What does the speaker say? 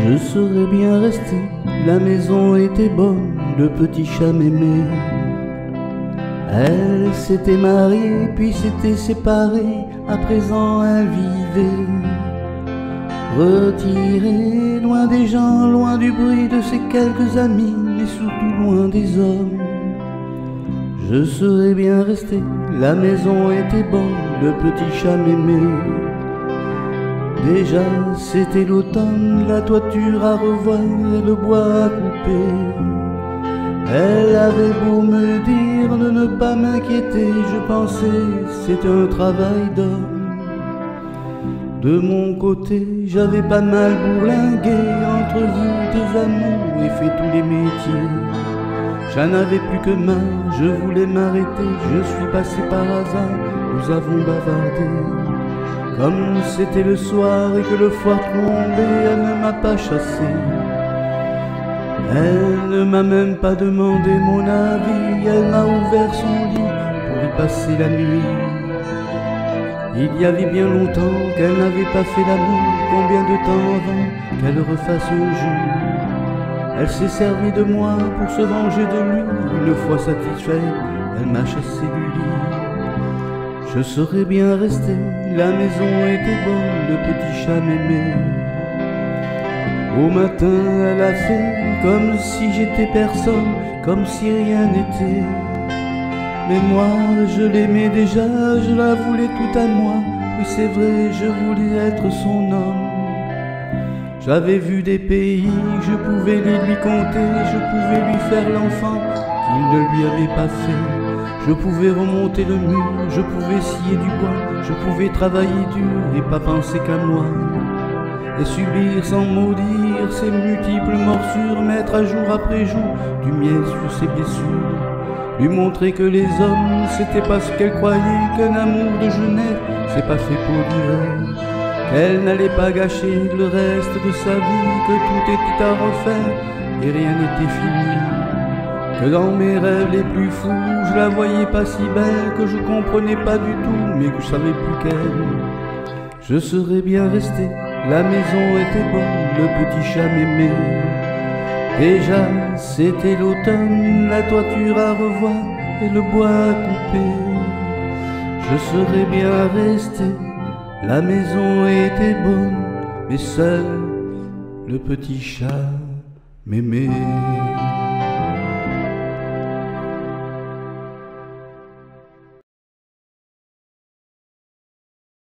Je serais bien resté, la maison était bonne, le petit chat m'aimait. Elle s'était mariée, puis s'était séparée, à présent elle vivait retirée, loin des gens, loin du bruit de ses quelques amis, mais surtout loin des hommes. Je serais bien resté, la maison était bonne, le petit chat m'aimait. Déjà c'était l'automne, la toiture à revoir et le bois à couper. Elle avait beau me dire de ne pas m'inquiéter, je pensais c'est un travail d'homme. De mon côté, j'avais pas mal bourlingué, entrevu des amours et fait tous les métiers. J'en avais plus que marre, je voulais m'arrêter, je suis passé par hasard, nous avons bavardé. Comme c'était le soir et que le foire tombait, elle ne m'a pas chassé. Elle ne m'a même pas demandé mon avis, elle m'a ouvert son lit pour y passer la nuit. Il y avait bien longtemps qu'elle n'avait pas fait l'amour, combien de temps avant qu'elle refasse un jour. Elle s'est servie de moi pour se venger de lui, une fois satisfaite, elle m'a chassé du lit. Je serais bien resté, la maison était bonne, le petit chat m'aimait. Au matin elle a fait comme si j'étais personne, comme si rien n'était. Mais moi je l'aimais déjà, je la voulais tout à moi. Oui c'est vrai, je voulais être son homme. J'avais vu des pays, je pouvais les lui compter, je pouvais lui faire l'enfant qu'il ne lui avait pas fait. Je pouvais remonter le mur, je pouvais scier du bois, je pouvais travailler dur et pas penser qu'à moi. Et subir sans maudire ces multiples morsures, mettre à jour après jour du miel sur ses blessures. Lui montrer que les hommes, c'était pas ce qu'elle croyait, qu'un amour de jeunesse, c'est pas fait pour durer. Qu'elle n'allait pas gâcher le reste de sa vie, que tout était à refaire et rien n'était fini. Que dans mes rêves les plus fous, je la voyais pas si belle, que je comprenais pas du tout, mais que je savais plus qu'elle. Je serais bien resté, la maison était bonne, le petit chat m'aimait. Déjà c'était l'automne, la toiture à revoir et le bois à couper. Je serais bien resté, la maison était bonne, mais seul le petit chat m'aimait.